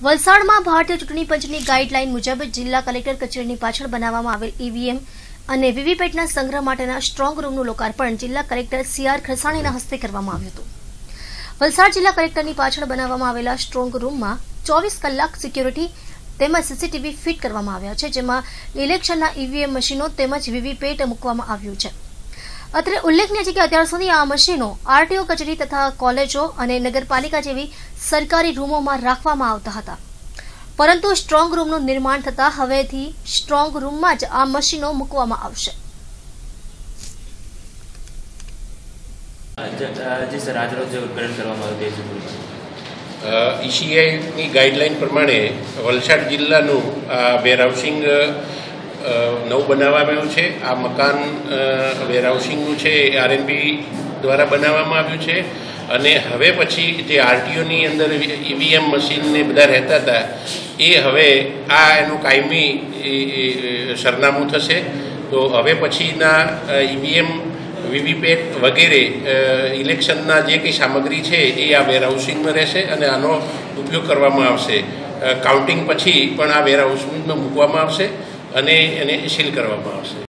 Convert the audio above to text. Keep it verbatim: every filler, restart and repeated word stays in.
વલસાડમાં ભારતીય ચૂંટણી પંચની ગાઈડલાઈન મુજબ જિલ્લા કલેક્ટર કચેરીની પાછળ બનાવવામાં આવેલ ઈવીએમ અને વીવીપેટના સંગ્રહ માટેના સ્ટ્રોંગ રૂમનું લોકાર્પણ જિલ્લા કલેક્ટર સી આર ખરસાણીના હસ્તે કરવામાં આવ્યું હતું। વલસાડ જિલ્લા કલેક્ટરની પાછળ બનાવવામાં આવેલા સ્ટ્રોંગ રૂમમાં ચોવીસ કલાક સિક્યોરિટી તેમજ સીસીટીવી ફિટ કરવામાં આવ્યા છે, જેમાં ઇલેક્શનના ઈવીએમ મશીનો તેમજ વીવીપેટ મૂકવામાં આવ્યું છે। અત્રે ઉલ્લેખનીય છે કે અત્યાર સુધી આ મશીનો આરટીઓ કચેરી તથા કોલેજો અને નગરપાલિકા જેવી સરકારી રૂમોમાં રાખવામાં આવતા હતા, પરંતુ સ્ટ્રોંગ રૂમનું નિર્માણ થતા હવેથી સ્ટ્રોંગ રૂમમાં જ આ મશીનો મૂકવામાં આવશે। ઈસીઆઈની ગાઈડલાઈન પ્રમાણે વલસાડ જિલ્લાનું વેરહાઉસિંગ નવું બનાવવામાં આવ્યું છે। આ મકાન વેરહાઉસિંગનું છે એ આરએનબી દ્વારા બનાવવામાં આવ્યું છે અને હવે પછી જે આરટીઓની અંદર ઈવીએમ મશીન ને બધા રહેતા હતા એ હવે આ એનું કાયમી સરનામું થશે। તો હવે પછીના ઈવીએમ વીવીપેટ વગેરે ઇલેક્શનના જે કંઈ સામગ્રી છે એ આ વેરહાઉસિંગમાં રહેશે અને આનો ઉપયોગ કરવામાં આવશે। કાઉન્ટિંગ પછી પણ આ વેરહાઉસિંગમાં મૂકવામાં આવશે અને એને સીલ કરવામાં આવશે।